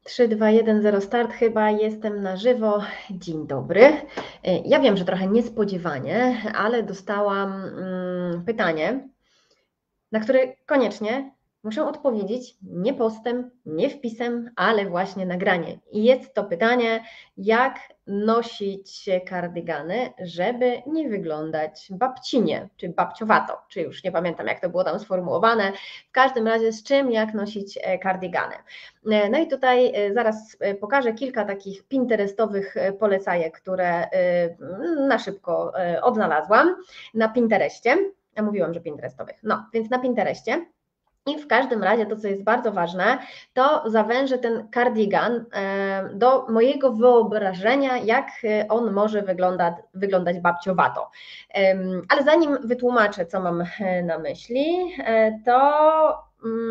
3, 2, 1, 0 start, chyba jestem na żywo. Dzień dobry. Ja wiem, że trochę niespodziewanie, ale dostałam pytanie, na które koniecznie muszę odpowiedzieć nie postem, nie wpisem, ale właśnie nagranie. I jest to pytanie, jak nosić kardygany, żeby nie wyglądać babcinie, czy babciowato, czy już nie pamiętam, jak to było tam sformułowane. W każdym razie z czym, jak nosić kardygany. No i tutaj zaraz pokażę kilka takich pinterestowych polecajek, które na szybko odnalazłam na Pinterestie. Ja mówiłam, że Pinterestowych. No, więc na Pinterestie. I w każdym razie to, co jest bardzo ważne, to zawężę ten kardigan do mojego wyobrażenia, jak on może wyglądać babciowato. Ale zanim wytłumaczę, co mam na myśli, to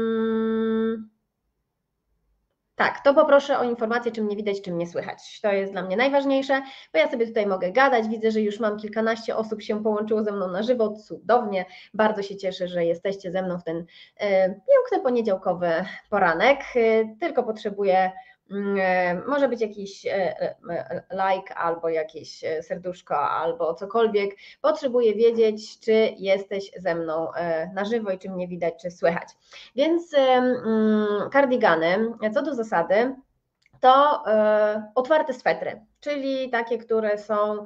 tak, to poproszę o informację, czym mnie widać, czym mnie słychać. To jest dla mnie najważniejsze, bo ja sobie tutaj mogę gadać. Widzę, że już mam kilkanaście osób się połączyło ze mną na żywo. Cudownie. Bardzo się cieszę, że jesteście ze mną w ten piękny poniedziałkowy poranek. Tylko potrzebuję, może być jakiś like albo jakieś serduszko albo cokolwiek. Potrzebuję wiedzieć, czy jesteś ze mną na żywo i czy mnie widać, czy słychać. Więc kardigany, co do zasady, to otwarte swetry, czyli takie, które są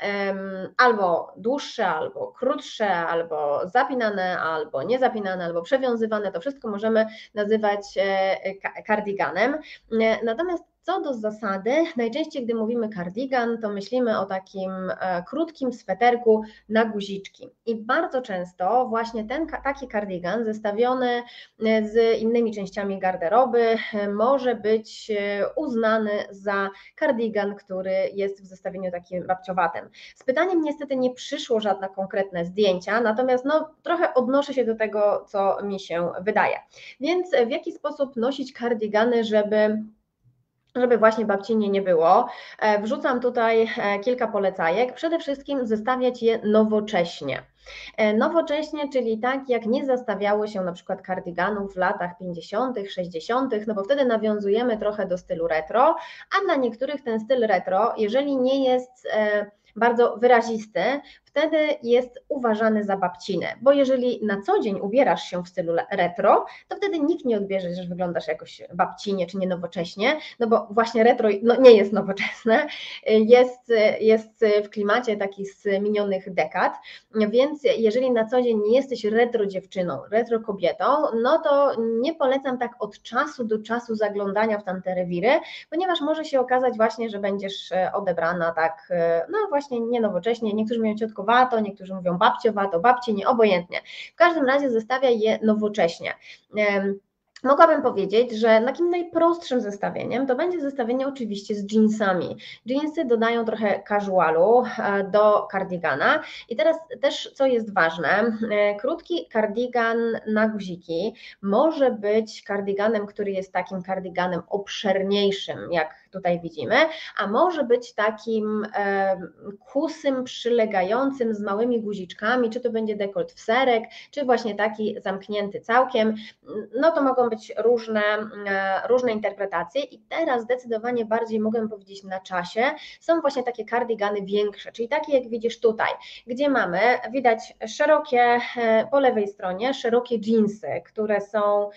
albo dłuższe, albo krótsze, albo zapinane, albo niezapinane, albo przewiązywane. To wszystko możemy nazywać kardiganem. Natomiast co do zasady, najczęściej gdy mówimy kardigan, to myślimy o takim krótkim sweterku na guziczki. I bardzo często właśnie taki kardigan zestawiony z innymi częściami garderoby może być uznany za kardigan, który jest w zestawieniu takim babciowatym. Z pytaniem niestety nie przyszło żadne konkretne zdjęcia, natomiast trochę odnoszę się do tego, co mi się wydaje. Więc w jaki sposób nosić kardigany, żeby właśnie babcinie nie było. Wrzucam tutaj kilka polecajek. Przede wszystkim zestawiać je nowocześnie. Nowocześnie, czyli tak jak nie zestawiało się na przykład kardyganów w latach 50., 60., no bo wtedy nawiązujemy trochę do stylu retro, a dla niektórych ten styl retro, jeżeli nie jest bardzo wyrazisty, wtedy jest uważany za babcinę, bo jeżeli na co dzień ubierasz się w stylu retro, to wtedy nikt nie odbierze, że wyglądasz jakoś babcinie czy nie nowocześnie, no bo właśnie retro nie jest nowoczesne, jest w klimacie takich z minionych dekad, więc jeżeli na co dzień nie jesteś retro dziewczyną, retro kobietą, no to nie polecam tak od czasu do czasu zaglądania w tamte rewiry, ponieważ może się okazać właśnie, że będziesz odebrana tak, no właśnie nie nowocześnie, niektórzy mówią ciotkowato, niektórzy mówią babciowato, babcie, nie, obojętnie. W każdym razie zestawiaj je nowocześnie. Mogłabym powiedzieć, że takim najprostszym zestawieniem to będzie zestawienie oczywiście z jeansami. Jeansy dodają trochę casualu do kardigana i teraz też co jest ważne, krótki kardigan na guziki może być kardiganem, który jest takim kardiganem obszerniejszym, jak tutaj widzimy, a może być takim kusym, przylegającym z małymi guziczkami, czy to będzie dekolt w serek, czy właśnie taki zamknięty całkiem, no to mogą być różne interpretacje i teraz zdecydowanie bardziej mogę powiedzieć na czasie są właśnie takie kardigany większe, czyli takie jak widzisz tutaj, gdzie widać szerokie, po lewej stronie szerokie dżinsy, które są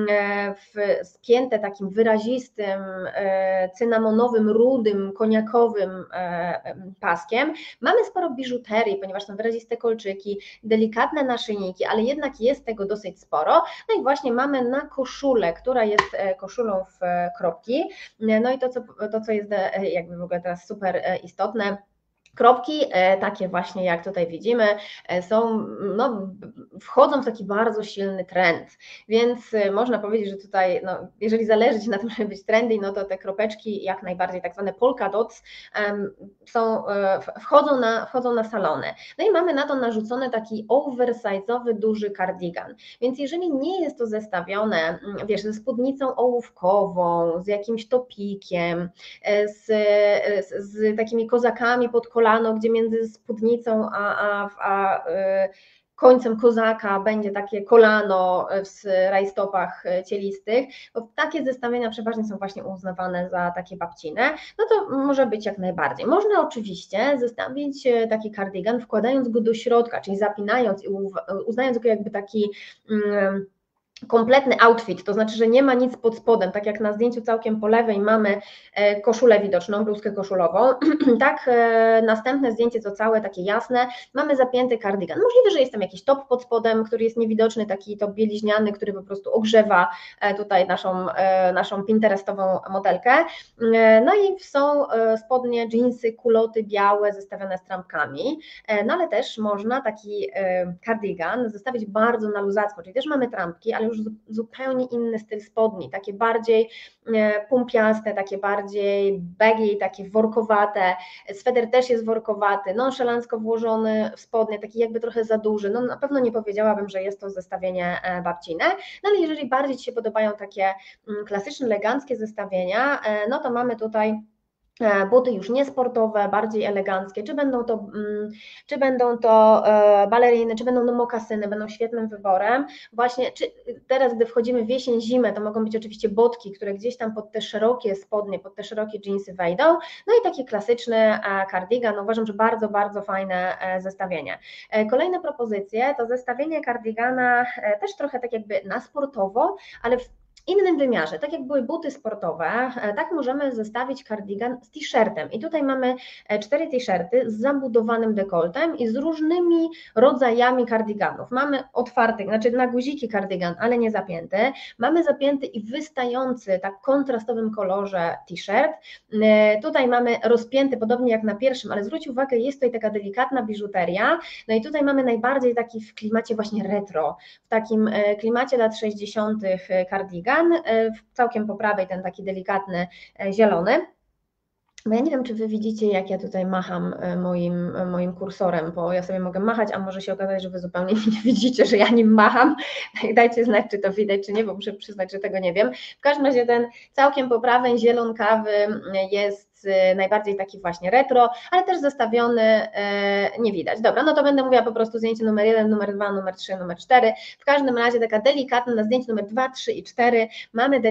spięte takim wyrazistym, cynamonowym, rudym, koniakowym paskiem. Mamy sporo biżuterii, ponieważ są wyraziste kolczyki, delikatne naszyjniki, ale jednak jest tego dosyć sporo. No i właśnie mamy na koszulę, która jest koszulą w kropki. No i to, co jest jakby w ogóle teraz super istotne, kropki, takie właśnie jak tutaj widzimy, wchodzą w taki bardzo silny trend, więc można powiedzieć, że tutaj, jeżeli zależy Ci na tym, żeby być trendy, no to te kropeczki jak najbardziej, tak zwane polka dots, wchodzą na salony. No i mamy na to narzucony taki oversize'owy, duży kardigan, więc jeżeli nie jest to zestawione, wiesz, ze spódnicą ołówkową, z jakimś topikiem, z takimi kozakami pod kolano, gdzie między spódnicą a końcem kozaka będzie takie kolano w rajstopach cielistych, bo takie zestawienia przeważnie są właśnie uznawane za takie babcine, no to może być jak najbardziej. Można oczywiście zestawić taki kardigan, wkładając go do środka, czyli zapinając i uznając go jakby taki kompletny outfit, to znaczy, że nie ma nic pod spodem, tak jak na zdjęciu całkiem po lewej mamy koszulę widoczną, bluzkę koszulową, tak następne zdjęcie to całe takie jasne, mamy zapięty kardigan. Możliwe, że jest tam jakiś top pod spodem, który jest niewidoczny, taki top bieliźniany, który po prostu ogrzewa tutaj naszą pinterestową modelkę. No i są spodnie, dżinsy, kuloty białe zestawione z trampkami, no ale też można taki kardigan zestawić bardzo na luzacko, czyli też mamy trampki, ale już zupełnie inny styl spodni, takie bardziej pumpiaste, takie bardziej baggy, takie workowate, sweter też jest workowaty, nonszalancko włożony w spodnie, taki jakby trochę za duży, no na pewno nie powiedziałabym, że jest to zestawienie babcine, no ale jeżeli bardziej Ci się podobają takie klasyczne, eleganckie zestawienia, no to mamy tutaj buty już niesportowe, bardziej eleganckie, czy będą to baleriny, czy będą to mokasyny, będą świetnym wyborem. Właśnie czy teraz, gdy wchodzimy w jesień, zimę, to mogą być oczywiście botki, które gdzieś tam pod te szerokie spodnie, pod te szerokie dżinsy wejdą, no i taki klasyczny kardigan, uważam, że bardzo, bardzo fajne zestawienie. Kolejne propozycje to zestawienie kardigana też trochę tak jakby na sportowo, ale w innym wymiarze, tak jak były buty sportowe, tak możemy zestawić kardigan z t-shirtem i tutaj mamy 4 t-shirty z zabudowanym dekoltem i z różnymi rodzajami kardiganów. Mamy otwarty, znaczy na guziki kardigan, ale nie zapięty, mamy zapięty i wystający tak kontrastowym kolorze t-shirt, tutaj mamy rozpięty podobnie jak na pierwszym, ale zwróć uwagę, jest tutaj taka delikatna biżuteria, no i tutaj mamy najbardziej taki w klimacie właśnie retro, w takim klimacie lat 60. kardigan, całkiem po prawej ten taki delikatny zielony. Bo ja nie wiem, czy Wy widzicie, jak ja tutaj macham moim kursorem, bo ja sobie mogę machać, a może się okazać, że Wy zupełnie nie widzicie, że ja nim macham. Dajcie znać, czy to widać, czy nie, bo muszę przyznać, że tego nie wiem. W każdym razie ten całkiem po prawej zielonkawy jest najbardziej taki właśnie retro, ale też zestawiony nie widać. Dobra, no to będę mówiła po prostu zdjęcie numer 1, numer 2, numer 3, numer 4. W każdym razie taka delikatna, na zdjęciu numer 2, 3 i 4 mamy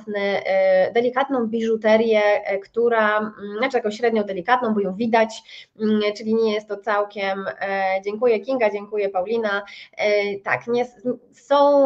delikatną biżuterię, która, znaczy taką średnio delikatną, bo ją widać, czyli nie jest to całkiem, dziękuję Kinga, dziękuję Paulina, tak, nie, są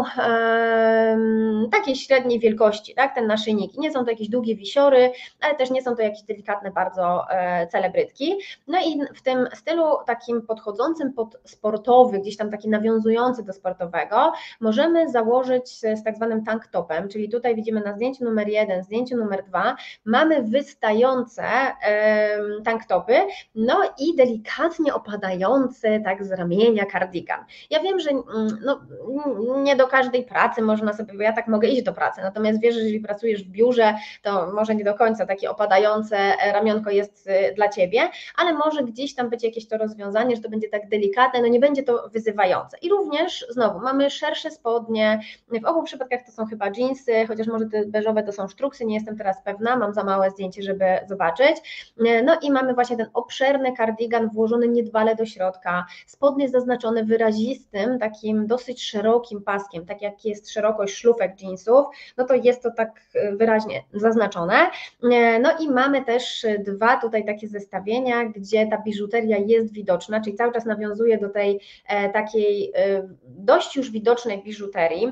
takiej średniej wielkości, tak, ten naszyjnik, nie są to jakieś długie wisiory, ale też nie są to jakieś delikatne bardzo celebrytki, no i w tym stylu takim podchodzącym pod sportowy, gdzieś tam taki nawiązujący do sportowego, możemy założyć z tak zwanym tank topem, czyli tutaj widzimy na zdjęciu numer 1, zdjęciu numer 2, mamy wystające tank topy, no i delikatnie opadający tak z ramienia kardigan. Ja wiem, że no, nie do każdej pracy można sobie, bo ja tak mogę iść do pracy, natomiast wiesz, że jeżeli pracujesz w biurze, to może nie do końca takie opadające ramionko jest dla Ciebie, ale może gdzieś tam być jakieś to rozwiązanie, że to będzie tak delikatne, no nie będzie to wyzywające. I również znowu mamy szersze spodnie, w obu przypadkach to są chyba dżinsy, chociaż może te beżowe to są sztruksy, nie jestem teraz pewna, mam za małe zdjęcie, żeby zobaczyć. No i mamy właśnie ten obszerny kardigan włożony niedbale do środka, spodnie zaznaczone wyrazistym, takim dosyć szerokim paskiem, tak jak jest szerokość szlufek dżinsów, no to jest to tak wyraźnie zaznaczone. No i mamy też dwa tutaj takie zestawienia, gdzie ta biżuteria jest widoczna, czyli cały czas nawiązuje do tej takiej dość już widocznej biżuterii.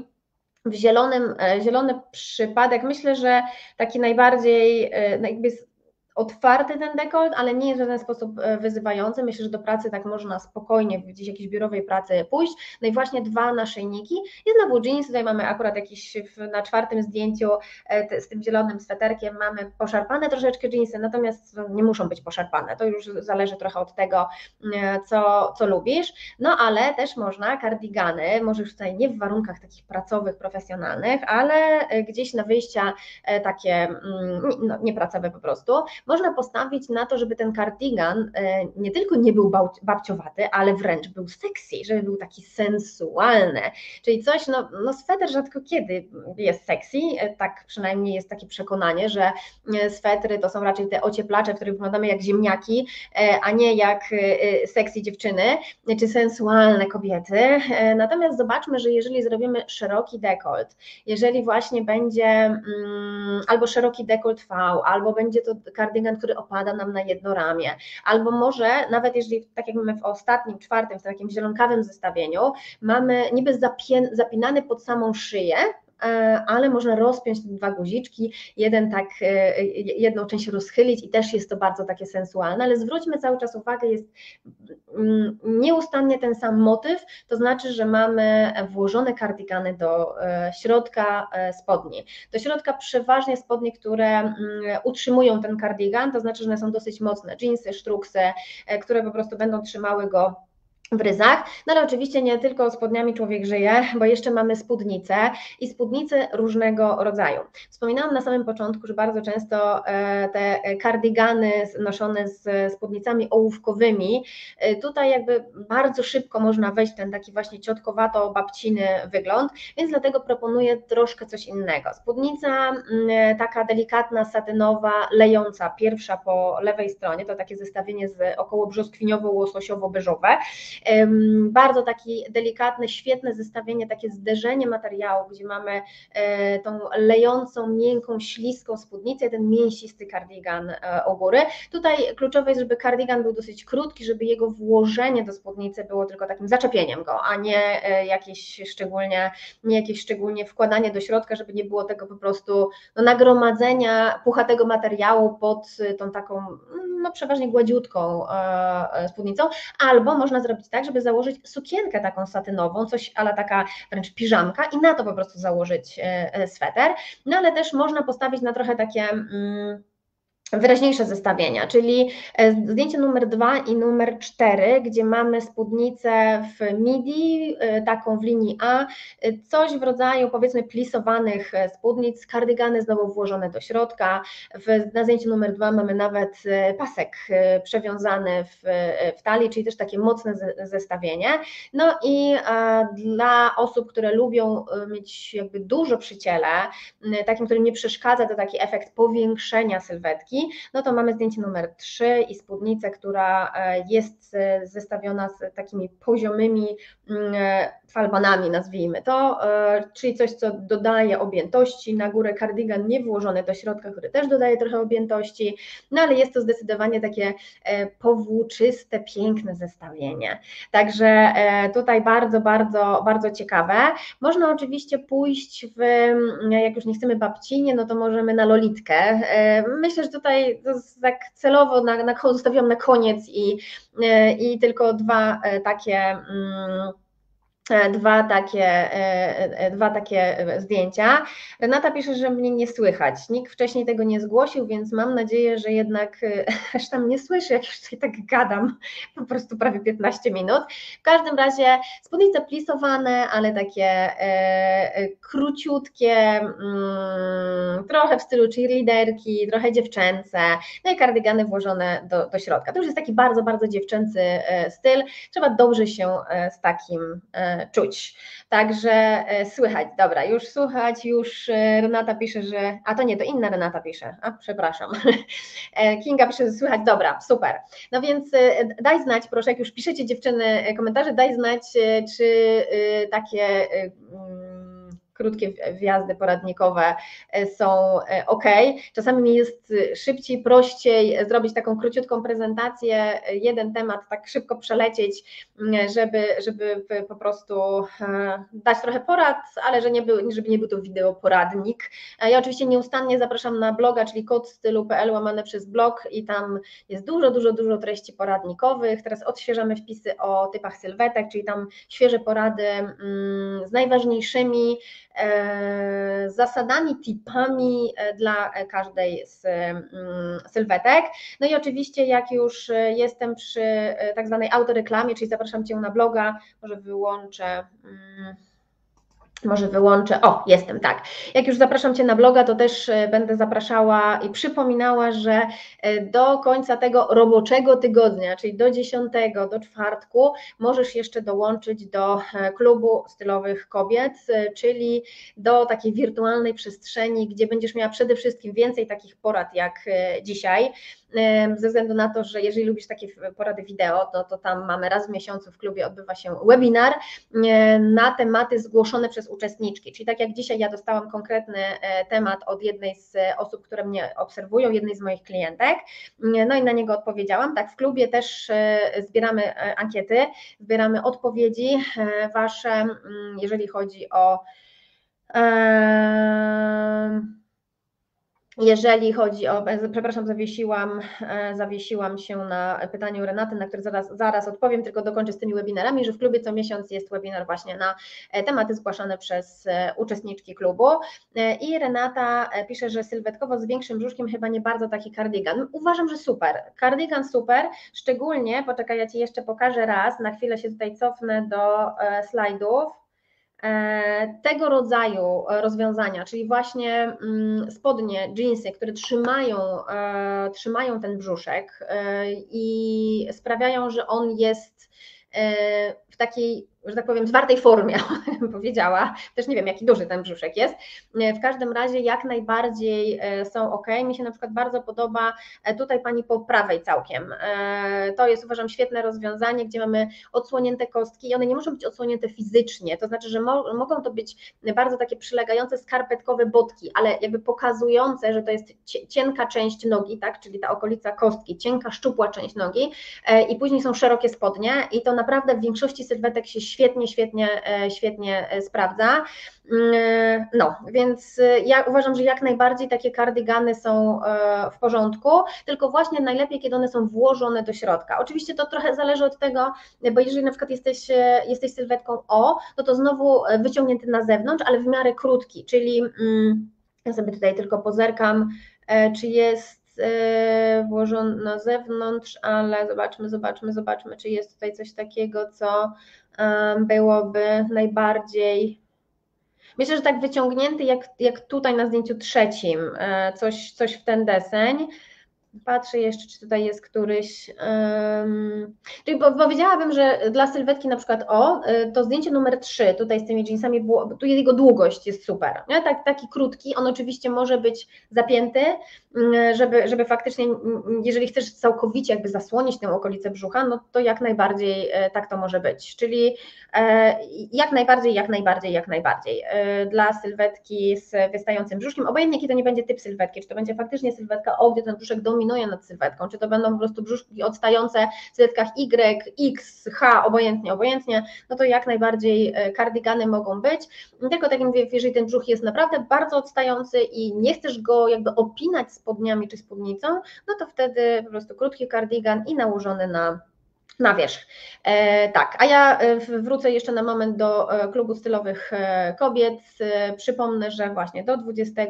Zielony przypadek, myślę, że taki najbardziej jakby otwarty ten dekolt, ale nie jest w żaden sposób wyzywający. Myślę, że do pracy tak można spokojnie, gdzieś jakiejś biurowej pracy pójść. No i właśnie dwa naszyjniki. I znowu jeans, tutaj mamy akurat jakiś na czwartym zdjęciu z tym zielonym sweterkiem mamy poszarpane troszeczkę jeansy, natomiast nie muszą być poszarpane. To już zależy trochę od tego, co lubisz. No ale też można kardigany, może już tutaj nie w warunkach takich pracowych, profesjonalnych, ale gdzieś na wyjścia takie no, niepracowe po prostu, można postawić na to, żeby ten kardigan nie tylko nie był babciowaty, ale wręcz był sexy, żeby był taki sensualny, czyli coś, no sweter rzadko kiedy jest sexy, tak przynajmniej jest takie przekonanie, że swetry to są raczej te ocieplacze, w których wyglądamy jak ziemniaki, a nie jak sexy dziewczyny, czy sensualne kobiety. Natomiast zobaczmy, że jeżeli zrobimy szeroki dekolt, jeżeli właśnie będzie albo szeroki dekolt V, albo będzie to kardygan, który opada nam na jedno ramię, albo może nawet jeżeli, tak jak mamy w ostatnim, czwartym, w takim zielonkawym zestawieniu, mamy niby zapinany pod samą szyję, ale można rozpiąć te dwa guziczki, jedną część rozchylić i też jest to bardzo takie sensualne, ale zwróćmy cały czas uwagę, jest nieustannie ten sam motyw, to znaczy, że mamy włożone kardigany do środka spodni. Do środka przeważnie spodnie, które utrzymują ten kardigan, to znaczy, że one są dosyć mocne, dżinsy, sztruksy, które po prostu będą trzymały go w ryzach, no ale oczywiście nie tylko spodniami człowiek żyje, bo jeszcze mamy spódnice i spódnice różnego rodzaju. Wspominałam na samym początku, że bardzo często te kardigany noszone z spódnicami ołówkowymi, tutaj jakby bardzo szybko można wejść w ten taki właśnie ciotkowato-babciny wygląd, więc dlatego proponuję troszkę coś innego. Spódnica taka delikatna, satynowa, lejąca, pierwsza po lewej stronie, to takie zestawienie z około brzoskwiniowo-łososiowo-beżowe, bardzo taki delikatny, świetne zestawienie, takie zderzenie materiału, gdzie mamy tą lejącą, miękką, śliską spódnicę, ten mięsisty kardigan u góry. Tutaj kluczowe jest, żeby kardigan był dosyć krótki, żeby jego włożenie do spódnicy było tylko takim zaczepieniem go, a nie jakieś szczególnie wkładanie do środka, żeby nie było tego po prostu nagromadzenia puchatego materiału pod tą taką przeważnie gładziutką spódnicą, albo można zrobić tak, żeby założyć sukienkę taką satynową, coś ala taka wręcz piżamka i na to po prostu założyć sweter, no ale też można postawić na trochę takie wyraźniejsze zestawienia, czyli zdjęcie numer 2 i numer 4, gdzie mamy spódnicę w midi, taką w linii A, coś w rodzaju powiedzmy plisowanych spódnic, kardygany znowu włożone do środka, na zdjęciu numer 2 mamy nawet pasek przewiązany w talii, czyli też takie mocne zestawienie, no i dla osób, które lubią mieć jakby dużo przy ciele, takim, którym nie przeszkadza to taki efekt powiększenia sylwetki, no to mamy zdjęcie numer 3 i spódnicę, która jest zestawiona z takimi poziomymi falbanami, nazwijmy to, czyli coś, co dodaje objętości, na górę kardigan nie włożony do środka, który też dodaje trochę objętości, no ale jest to zdecydowanie takie powłóczyste, piękne zestawienie. Także tutaj bardzo, bardzo, bardzo ciekawe. Można oczywiście pójść jak już nie chcemy babcinie, no to możemy na lolitkę. Myślę, że tutaj to tak celowo zostawiłam na koniec i tylko dwa takie zdjęcia. Renata pisze, że mnie nie słychać. Nikt wcześniej tego nie zgłosił, więc mam nadzieję, że jednak aż tam nie słyszy, jak już tutaj tak gadam, po prostu prawie 15 minut. W każdym razie spódnice plisowane, ale takie króciutkie, trochę w stylu cheerleaderki, trochę dziewczęce, no i kardygany włożone do środka. To już jest taki bardzo, bardzo dziewczęcy styl. Trzeba dobrze się z takim czuć. Także słychać, dobra, już słychać, już Renata pisze, że... A to nie, to inna Renata pisze, przepraszam. Kinga pisze, że słychać, dobra, super. No więc daj znać, proszę, jak już piszecie dziewczyny komentarze, daj znać, czy takie krótkie wjazdy poradnikowe są ok. Czasami mi jest szybciej, prościej zrobić taką króciutką prezentację, jeden temat tak szybko przelecieć, żeby po prostu dać trochę porad, ale żeby nie był to wideo poradnik. Ja oczywiście nieustannie zapraszam na bloga, czyli kodstylu.pl/blog i tam jest dużo treści poradnikowych. Teraz odświeżamy wpisy o typach sylwetek, czyli tam świeże porady z najważniejszymi zasadami, tipami dla każdej z sylwetek. No i oczywiście jak już jestem przy tak zwanej autoreklamie, czyli zapraszam Cię na bloga, może wyłączę Może wyłączę. O, jestem, tak. Jak już zapraszam Cię na bloga, to też będę zapraszała i przypominała, że do końca tego roboczego tygodnia, czyli do 10, do czwartku, możesz jeszcze dołączyć do klubu stylowych kobiet, czyli do takiej wirtualnej przestrzeni, gdzie będziesz miała przede wszystkim więcej takich porad jak dzisiaj, ze względu na to, że jeżeli lubisz takie porady wideo, to tam mamy raz w miesiącu w klubie odbywa się webinar na tematy zgłoszone przez uczestniczki, czyli tak jak dzisiaj ja dostałam konkretny temat od jednej z osób, które mnie obserwują, jednej z moich klientek, no i na niego odpowiedziałam. Tak, w klubie też zbieramy ankiety, zbieramy odpowiedzi Wasze, jeżeli chodzi o przepraszam, zawiesiłam się na pytaniu Renaty, na które zaraz odpowiem, tylko dokończę z tymi webinarami, że w klubie co miesiąc jest webinar właśnie na tematy zgłaszane przez uczestniczki klubu i Renata pisze, że sylwetkowo z większym brzuszkiem chyba nie bardzo taki kardigan. Uważam, że super, kardigan super, szczególnie, poczekaj, ja Ci jeszcze pokażę raz, na chwilę się tutaj cofnę do slajdów, tego rodzaju rozwiązania, czyli właśnie spodnie, dżinsy, które trzymają ten brzuszek i sprawiają, że on jest w takiej, że tak powiem, zwartej formie, bym powiedziała. Też nie wiem, jaki duży ten brzuszek jest. W każdym razie jak najbardziej są ok. Mi się na przykład bardzo podoba tutaj pani po prawej całkiem. To jest, uważam, świetne rozwiązanie, gdzie mamy odsłonięte kostki i one nie muszą być odsłonięte fizycznie, to znaczy, że mogą to być bardzo takie przylegające skarpetkowe botki, ale jakby pokazujące, że to jest cienka część nogi, tak, czyli ta okolica kostki, cienka, szczupła część nogi i później są szerokie spodnie i to naprawdę w większości sylwetek się świetnie sprawdza. No, więc ja uważam, że jak najbardziej takie kardigany są w porządku, tylko właśnie najlepiej, kiedy one są włożone do środka. Oczywiście to trochę zależy od tego, bo jeżeli na przykład jesteś sylwetką O, no to znowu wyciągnięty na zewnątrz, ale w miarę krótki, czyli ja sobie tutaj tylko pozerkam, czy jest włożony na zewnątrz, ale zobaczmy, czy jest tutaj coś takiego, co byłoby najbardziej, myślę, że tak wyciągnięty jak tutaj na zdjęciu trzecim, coś w ten deseń. Patrzę jeszcze, czy tutaj jest któryś. Czyli powiedziałabym, że dla sylwetki na przykład to zdjęcie numer 3 tutaj z tymi jeansami, tu jego długość jest super. Nie? Taki krótki, on oczywiście może być zapięty, żeby faktycznie, jeżeli chcesz całkowicie jakby zasłonić tę okolicę brzucha, no to jak najbardziej tak to może być. Czyli jak najbardziej. Dla sylwetki z wystającym brzuszkiem, obojętnie jaki to nie będzie typ sylwetki, czy to będzie faktycznie sylwetka O, gdzie ten brzuszek dominuje nad sylwetką, czy to będą po prostu brzuszki odstające w sylwetkach Y, X, H, obojętnie, no to jak najbardziej kardigany mogą być. Tylko tak jak mówię, jeżeli ten brzuch jest naprawdę bardzo odstający i nie chcesz go jakby opinać spodniami czy spódnicą, no to wtedy po prostu krótki kardigan i nałożony na wierzch. Tak, a ja wrócę jeszcze na moment do klubu stylowych kobiet. Przypomnę, że właśnie do 20,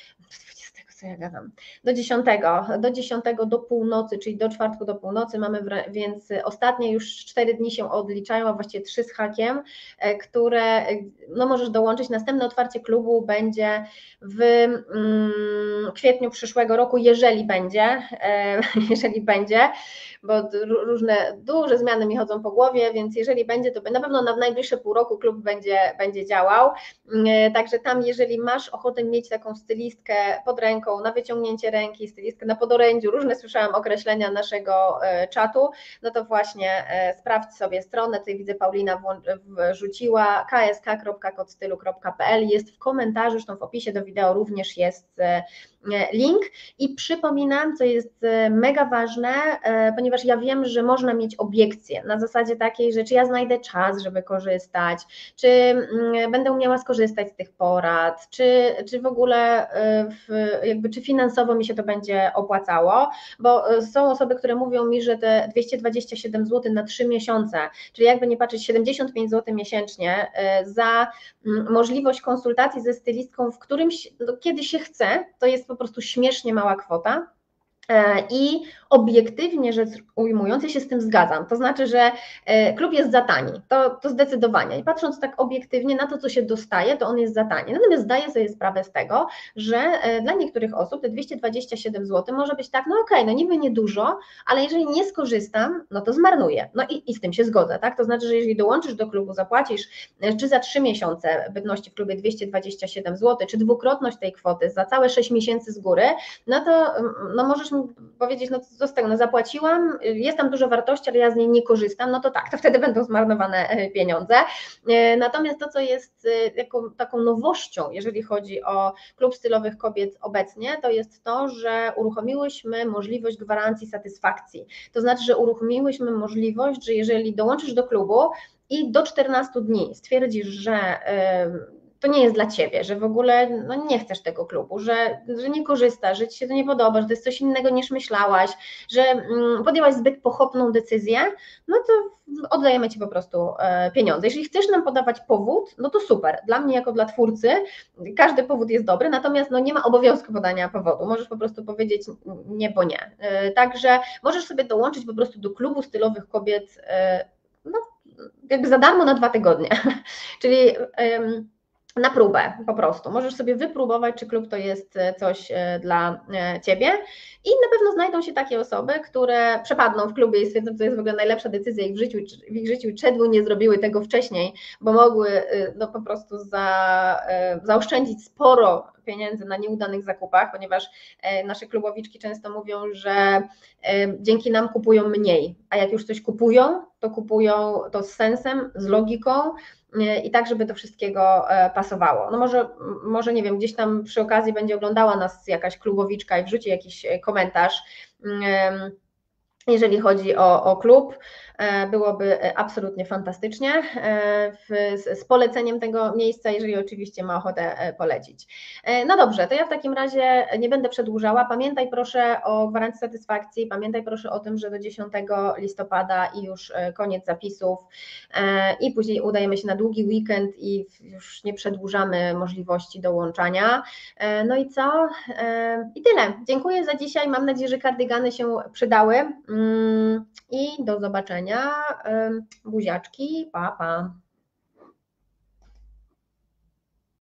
co ja gadam, do 10 do północy, czyli do czwartku do północy mamy, więc ostatnie już 4 dni się odliczają, a właściwie 3 z hakiem, które no możesz dołączyć. Następne otwarcie klubu będzie w kwietniu przyszłego roku, jeżeli będzie, bo różne duże zmiany mi chodzą po głowie, więc jeżeli będzie, to na pewno na najbliższe pół roku klub będzie działał. Także tam, jeżeli masz ochotę mieć taką stylistkę pod ręką, na wyciągnięcie ręki, stylistkę na podorędziu, różne słyszałam określenia naszego czatu, no to właśnie sprawdź sobie stronę, tutaj widzę Paulina wrzuciła ksk.kodstylu.pl, jest w komentarzu, zresztą w opisie do wideo również jest link i przypominam, co jest mega ważne, ponieważ ja wiem, że można mieć obiekcje na zasadzie takiej, że czy ja znajdę czas, żeby korzystać, czy będę umiała skorzystać z tych porad, czy w ogóle czy finansowo mi się to będzie opłacało, bo są osoby, które mówią mi, że te 227 zł na 3 miesiące, czyli jakby nie patrzeć 75 zł miesięcznie za możliwość konsultacji ze stylistką, w którymś, kiedy się chce, to jest po prostu śmiesznie mała kwota. I obiektywnie rzecz ujmując, ja się z tym zgadzam. To znaczy, że klub jest za tani, to zdecydowanie. I patrząc tak obiektywnie na to, co się dostaje, to on jest za tani. Natomiast zdaję sobie sprawę z tego, że dla niektórych osób te 227 zł może być tak, no okej, no niby niedużo, ale jeżeli nie skorzystam, no to zmarnuję. No i z tym się zgodzę, tak? To znaczy, że jeżeli dołączysz do klubu, zapłacisz czy za 3 miesiące bytności w klubie 227 zł, czy dwukrotność tej kwoty za całe 6 miesięcy z góry, no to no możesz mi powiedzieć, no co z tego, no zapłaciłam, jest tam dużo wartości, ale ja z niej nie korzystam, no to tak, to wtedy będą zmarnowane pieniądze. Natomiast to, co jest taką nowością, jeżeli chodzi o Klub Stylowych Kobiet obecnie, to jest to, że uruchomiłyśmy możliwość gwarancji satysfakcji. To znaczy, że uruchomiłyśmy możliwość, że jeżeli dołączysz do klubu i do 14 dni stwierdzisz, że to nie jest dla Ciebie, że w ogóle no, nie chcesz tego klubu, że nie korzystasz, że Ci się to nie podoba, że to jest coś innego niż myślałaś, że podjęłaś zbyt pochopną decyzję, no to oddajemy Ci po prostu pieniądze. Jeżeli chcesz nam podawać powód, no to super. Dla mnie jako dla twórcy każdy powód jest dobry, natomiast no, nie ma obowiązku podania powodu. Możesz po prostu powiedzieć nie, bo nie. Także możesz sobie dołączyć po prostu do klubu stylowych kobiet no, jakby za darmo na 2 tygodnie. Czyli na próbę po prostu. Możesz sobie wypróbować, czy klub to jest coś dla Ciebie i na pewno znajdą się takie osoby, które przepadną w klubie i stwierdzą, że to jest w ogóle najlepsza decyzja w ich życiu i czemu nie zrobiły tego wcześniej, bo mogły no, po prostu zaoszczędzić sporo pieniędzy na nieudanych zakupach, ponieważ nasze klubowiczki często mówią, że dzięki nam kupują mniej, a jak już coś kupują to z sensem, z logiką, i tak, żeby do wszystkiego pasowało. No może nie wiem, gdzieś tam przy okazji będzie oglądała nas jakaś klubowiczka i wrzuci jakiś komentarz, jeżeli chodzi o klub. Byłoby absolutnie fantastycznie z poleceniem tego miejsca, jeżeli oczywiście ma ochotę polecić. No dobrze, to ja w takim razie nie będę przedłużała. Pamiętaj proszę o gwarancji satysfakcji, pamiętaj proszę o tym, że do 10 listopada i już koniec zapisów i później udajemy się na długi weekend i już nie przedłużamy możliwości dołączania. No i co? I tyle. Dziękuję za dzisiaj. Mam nadzieję, że kardygany się przydały i do zobaczenia. Buziaczki, pa, pa.